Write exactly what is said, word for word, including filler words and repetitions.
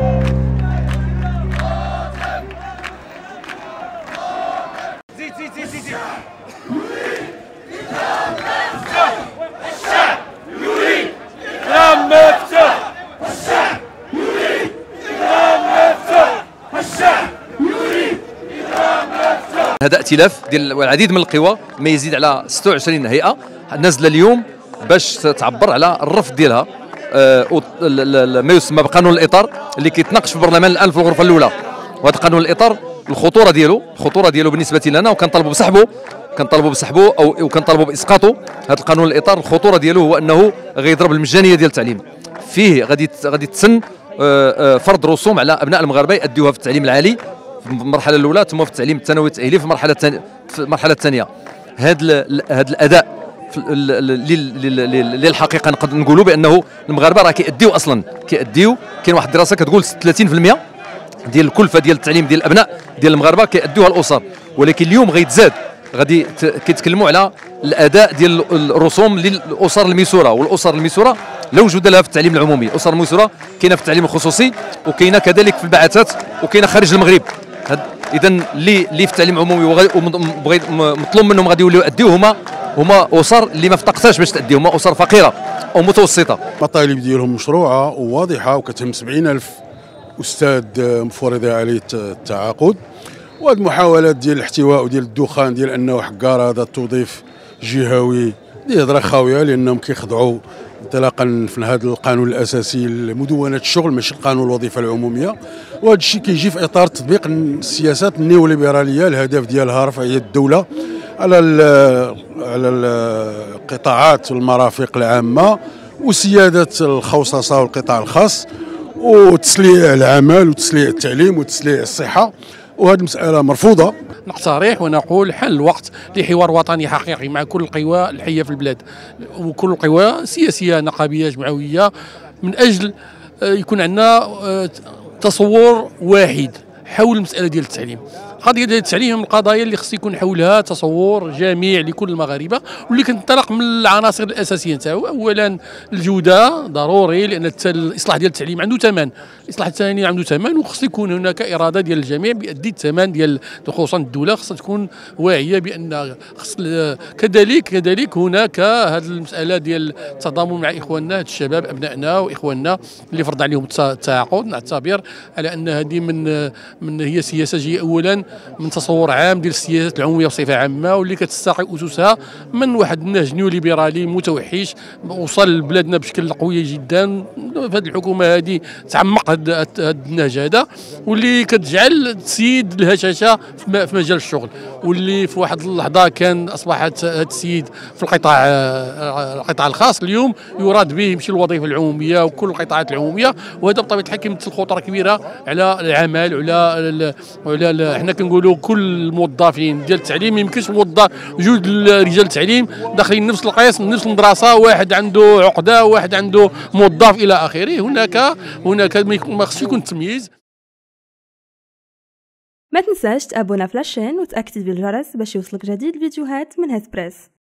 زيد زيد زيد زيد الشعب يريد إكرام مفتوح. الشعب يريد إكرام مفتوح. الشعب يريد إكرام مفتوح. هذا ائتلاف ديال العديد من القوى ما يزيد على ستة وعشرين هيئة نازله اليوم باش تعبر على الرفض ديالها آه ما يسمى بقانون الاطار اللي كيتناقش في البرلمان الان في الغرفه الاولى. وهذا قانون الاطار الخطوره ديالو الخطوره ديالو بالنسبه لنا وكنطالبوا بسحبه كنطالبوا بسحبه او وكنطالبوا باسقاطه. هذا القانون الاطار الخطوره ديالو هو انه غيضرب المجانيه ديال التعليم. فيه غادي غادي تسن آه فرض رسوم على ابناء المغاربه يأديوها في التعليم العالي في المرحله الاولى ثم في التعليم الثانوي التاهيلي في المرحله الثانيه في المرحله الثانيه. هذا هذا الاداء للحقيقه نقدر نقولوا بانه المغاربه راه كيأديو اصلا كيأديو. كاين واحد الدراسه كتقول ثلاثين بالمئة ديال الكلفه ديال التعليم ديال الابناء ديال المغاربه كيأديوها الاسر. ولكن اليوم غيتزاد غادي كيتكلموا على الاداء ديال الرسوم للاسر الميسوره. والاسر الميسوره لا وجود لها في التعليم العمومي. الاسر الميسوره كاينه في التعليم الخصوصي وكاينه كذلك في البعثات وكاينه خارج المغرب. اذا اللي اللي في التعليم العمومي ومطلوب منهم غادي يوليو يأديو هما هما اسر اللي ما افتقتاش باش تأدي هما اسر فقيره او متوسطه. المطالب ديالهم مشروعه وواضحه وكتهم سبعين ألف استاذ مفروض عليه التعاقد. وهذه المحاولات ديال الاحتواء وديال الدخان ديال انه حكار هذا التوظيف جهوي دي هضره خاويه لانهم كيخضعوا انطلاقا في هذا القانون الاساسي لمدونه الشغل ماشي قانون الوظيفه العموميه. وهذا الشيء كيجي في اطار تطبيق السياسات النيوليبراليه الهدف ديالها رفعيه الدوله على على القطاعات والمرافق العامه وسياده الخصوصه والقطاع الخاص وتسليع العمل وتسليع التعليم وتسليع الصحه. وهذه مسألة مرفوضة. نقترح ونقول حل الوقت لحوار وطني حقيقي مع كل القوى الحية في البلاد وكل القوى السياسية نقابية جمعوية من أجل يكون عندنا تصور واحد حول المسألة ديال التعليم. القضيه ديال التعليم من القضايا اللي خص يكون حولها تصور جميع لكل المغاربه واللي كنطلق من العناصر الاساسيه نتاعو. اولا الجوده ضروري لان الاصلاح ديال التعليم عنده ثمن. الاصلاح الثاني عنده ثمن وخص يكون هناك اراده ديال الجميع بأدي الثمن ديال خصوصا الدوله خصها تكون واعيه بان خص كذلك كذلك هناك هذه المساله ديال التضامن مع اخواننا الشباب ابنائنا واخواننا اللي فرض عليهم التعاقد. نعتبر على ان هذه من من هي سياسه جايه اولا من تصور عام ديال السياسات العموميه بصفه عامه واللي كتستقي اسسها من واحد النهج نيوليبرالي متوحش وصل لبلادنا بشكل قوي جدا. في هذه الحكومه هذه تعمق هذا النهج هذا واللي كتجعل تسيد الهشاشه في مجال الشغل واللي في واحد اللحظه كان اصبحت هذا السيد في القطاع القطاع الخاص اليوم يراد به يمشي للوظيفه العموميه وكل القطاعات العموميه. وهذا بطبيعه الحال كيمثل خطوره كبيره على العمل وعلى وعلى حنا كنقولوا كل الموظفين ديال التعليم. ما يمكنش موظف جوج رجال التعليم داخلين نفس القيس نفس المدرسه واحد عنده عقده واحد عنده موظف الى اخره. هناك هناك ما خصش يكون تمييز. ما تنساش تابونا في لاشين وتاكتيفي الجرس باش يوصلك جديد الفيديوهات من هاد بريس.